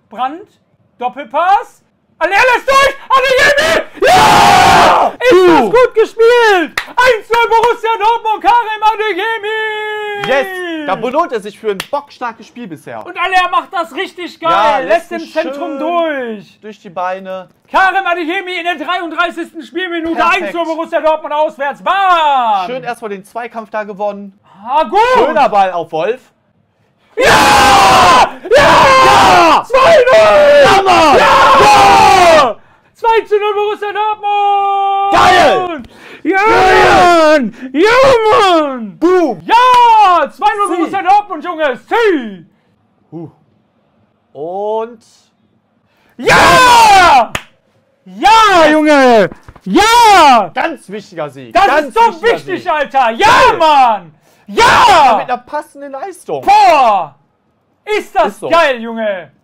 Brandt. Doppelpass. Aller lässt durch! Adeyemi! Ja! Ist das gut gespielt! 1-0 Borussia Dortmund, Karim Adeyemi! Yes! Da belohnt er sich für ein bockstarkes Spiel bisher. Und Aller macht das richtig geil! Ja, lässt im Zentrum durch! Durch die Beine. Karim Adeyemi in der 33. Spielminute. Perfekt. 1-0 Borussia Dortmund auswärts. Bam! Schön erstmal den Zweikampf da gewonnen. Ah, gut! Schöner Ball auf Wolf. Ja! Ja! 2-0! Ja, Mann! Ja! 2-0 Borussia Dortmund! Geil! Ja, Mann! Ja, Mann! Boom! Ja! 2-0 Borussia Dortmund, Junge! Sie! Und... Ja! Ja, Junge! Ja! Ganz wichtiger Sieg. Das ganz ist so wichtiger wichtig, Sieg. Alter! Ja, Geil. Mann! Mit Ja! einer passenden Leistung. Boah! Ist das Ist so. geil, Junge!